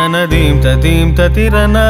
tanadim tadim tatirana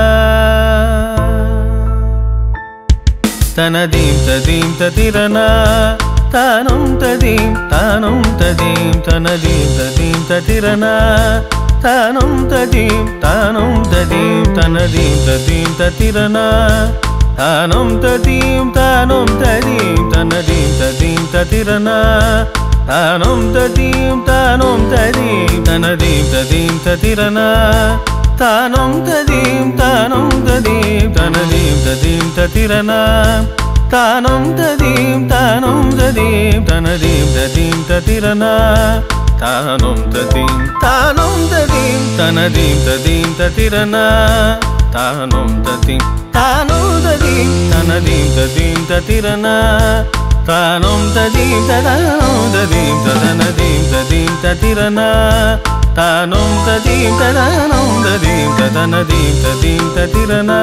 tanadim tadim tatirana tanum tadim tadim tanadim tadim tatirana tanum tadim tadim tanadim tadim tatirana tanum tadim tanadim tadim tatirana tanum tadim tanadim tadim tatirana tanum tadim tanadim tadim tatirana tanum tadim tadim tadim tatirana tanum tadim tanadim tadim tatirana tanum tadim tadim tadim tatirana tanum tadim tanadim tadim tatirana tanum tadim tadim tatirana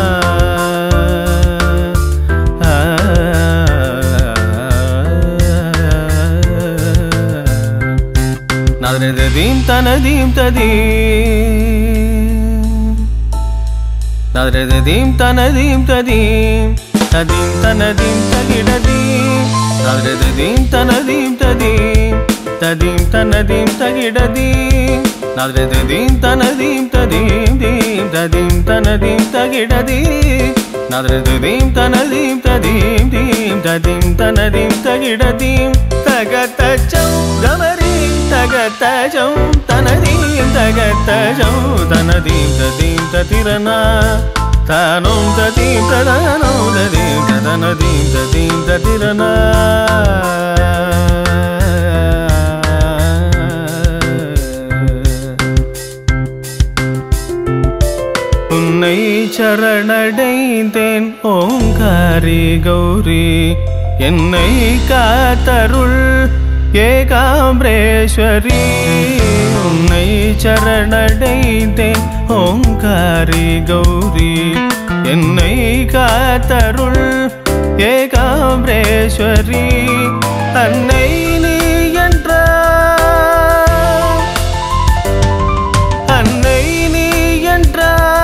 nadredim tanadim tadim nadredim tanadim tadim tadim tanadim tagidadim nadredim tanadim tadim tadim tanadim tagidadim nadredim tanadim tadim tadim tanadim tagidadim nadredim tanadim tadim tadim tanadim tagidadim tagatajam gamarim tagatajam tanadim tagatajam tanadim tadim tatirana tanum tadim tanadim tadim tatirana உன்னை சரணடைந்தேன் ஓங்காரி கௌரி என்னை காத்தருள் ஏகாம்பரேஸ்வரி உன்னை சரணடைந்தேன் ஓங்காரி கௌரி என்னை காத்தருள் ஏகாம்பரேஸ்வரி அன்னை நீ என்ற அன்னை நீ என்ற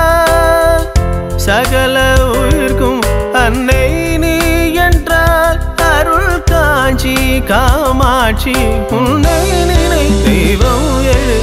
சகல உயிர்க்கும் அன்னை நீ என்றால் அருள் காஞ்சி காமாட்சி உன்னை நினை தெய்வம் எழு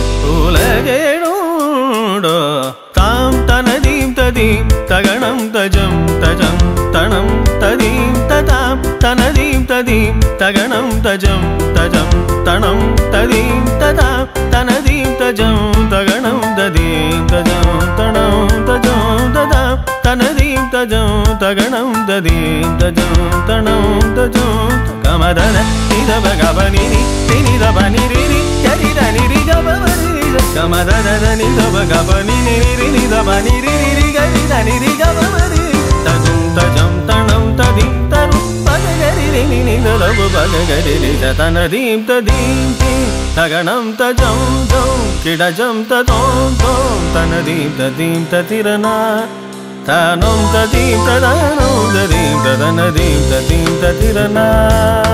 உலகேடோ தாம் தனதீம் ததீம் தகணம் தஜம் தஜம் தனம் ததீம் ததாம் தனதீம் ததீம் தகணம் தஜம் தஜம் தனம் ததீம் ததாம் தனதீம் தஜம் தகணம் ததீம் தஜம் தனம் தஜம் ததாம் தனதீம் தஜம் தகணம் ததீம் தஜம் தனம் தஜம் கமதன நிதப கபனினி நிதப நிரிரி யரித நிரி கபவரி கமதன நிதப கபனினி நிதப நிரிரி கரித நிரி கபவரி தஜம் தஜம் தனம் ததீம் தரும் பககரி நிதலபு பககரி தனதீம் ததீம் தகணம் தஜம் ஜம் கிடஜம் ததோம் தோம் தனதீம் ததீம் ததிரனா தானம் ததீம் ததானம் ததீம் ததனதீம் ததீம் ததிரனா